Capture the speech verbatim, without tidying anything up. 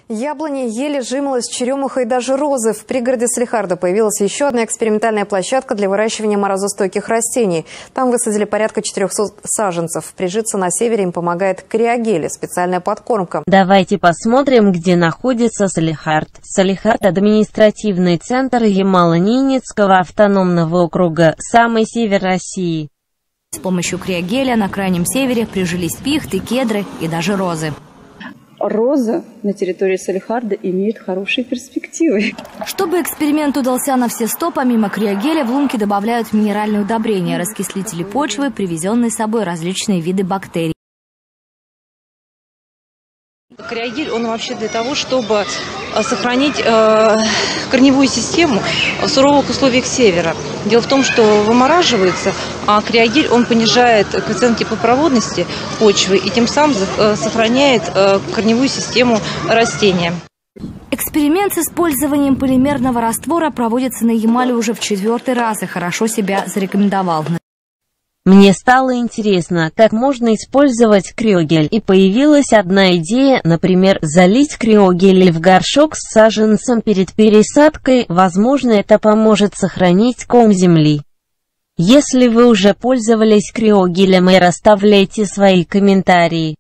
Яблони, ели, жимолость, черемуха и даже розы. В пригороде Салехарда появилась еще одна экспериментальная площадка для выращивания морозостойких растений. Там высадили порядка четырехсот саженцев. Прижиться на севере им помогает криогели, специальная подкормка. Давайте посмотрим, где находится Салехард. Салехард – административный центр Ямало-Ненецкого автономного округа, самый север России. С помощью криогеля на крайнем севере прижились пихты, кедры и даже розы. Роза на территории Салехарда имеет хорошие перспективы. Чтобы эксперимент удался на все сто, помимо криогеля в лунки добавляют минеральные удобрения, раскислители почвы, привезенные с собой различные виды бактерий. Криогель, он вообще для того, чтобы сохранить э, корневую систему в суровых условиях севера. Дело в том, что вымораживается, а криогель, он понижает коэффициент теплопроводности почвы и тем самым э, сохраняет э, корневую систему растения. Эксперимент с использованием полимерного раствора проводится на Ямале уже в четвертый раз и хорошо себя зарекомендовал. Мне стало интересно, как можно использовать криогель, и появилась одна идея, например, залить криогель в горшок с саженцем перед пересадкой, возможно, это поможет сохранить ком земли. Если вы уже пользовались криогелем, и оставляйте свои комментарии.